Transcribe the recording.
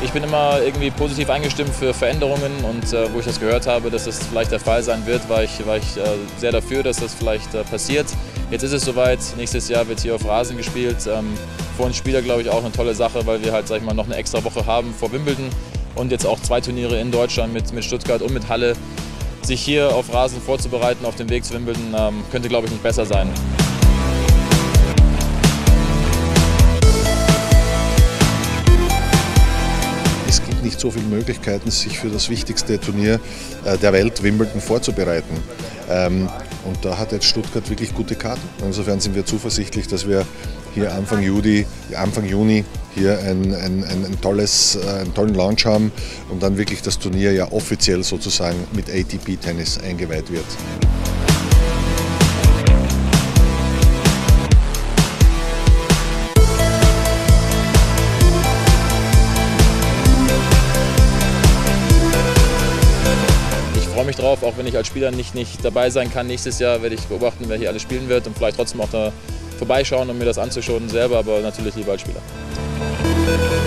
Ich bin immer irgendwie positiv eingestimmt für Veränderungen und wo ich das gehört habe, dass das vielleicht der Fall sein wird, war ich sehr dafür, dass das vielleicht passiert. Jetzt ist es soweit, nächstes Jahr wird hier auf Rasen gespielt. Für uns Spieler glaube ich auch eine tolle Sache, weil wir halt, sag ich mal, noch eine extra Woche haben vor Wimbledon und jetzt auch 2 Turniere in Deutschland mit Stuttgart und mit Halle. Sich hier auf Rasen vorzubereiten auf dem Weg zu Wimbledon könnte, glaube ich, nicht besser sein. Es gibt nicht so viele Möglichkeiten, sich für das wichtigste Turnier der Welt, Wimbledon, vorzubereiten. Und da hat jetzt Stuttgart wirklich gute Karten. Insofern sind wir zuversichtlich, dass wir hier Anfang Juni hier einen tollen Launch haben und dann wirklich das Turnier ja offiziell sozusagen mit ATP-Tennis eingeweiht wird. Ich freue mich drauf, auch wenn ich als Spieler nicht dabei sein kann. Nächstes Jahr werde ich beobachten, wer hier alles spielen wird und vielleicht trotzdem auch da vorbeischauen, um mir das anzuschauen selber, aber natürlich lieber als Spieler.